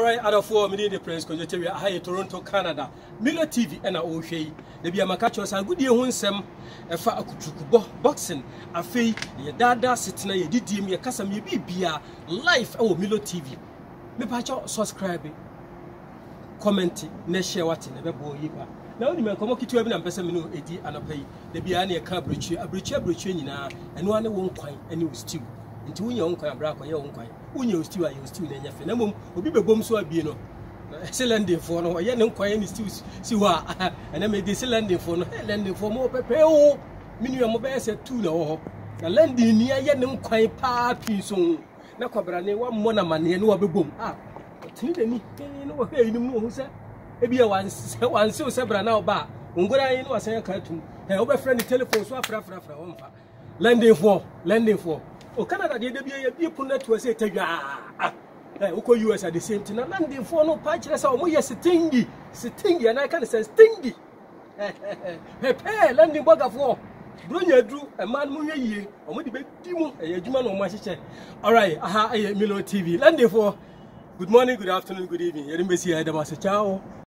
Alright, out of 4 minutes the Prince Conjecture high Toronto, Canada. Milo TV and O'Shea. The Biamacachos and good year one sem a fa akutukubo boxing. A fee, your dada sitting a didim, your casam, you be beer live or Milo TV. Me pacho subscribe, comment, ne share what in a boy. Now, the man come up to every person who edi and a pay. The Biani a cabbage, a breach, and one won't quite any stew. Into your own kind of your own kind. When you stew, I used to in your phenomenon, will be a bomb so be no. Cylinder for no, I don't quite any stews. See what? And I made this landing for no landing for more pepper. Minimum mobile said 2 no. The landing near Yanum quite papi soon. No cobrane one monaman and no boom. Ah, Tilly, no, hey, no more, who said. Maybe one so several now bar. Ungora in was a cartoon. Her over friendly telephone swap from landing for. Oh, Canada, the people net to say, Oko US at the same time. Landing for no patches or more stingy, and I can say stingy. Hey, landing bug of war. Brunya drew a man Muye, or maybe Timo, a Juman on my sister. All right, aha, Milo TV. Landing for good morning, good afternoon, good evening. You're in Bessie, Ciao.